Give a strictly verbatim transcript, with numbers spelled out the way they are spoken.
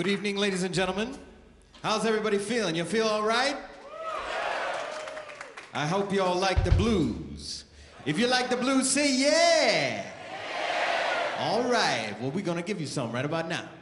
evening, ladies and gentlemen. How's everybody feeling? You feel all right? I hope you all like the blues. If you like the blues, say yeah. All right. Well, we're going to give you some right about now.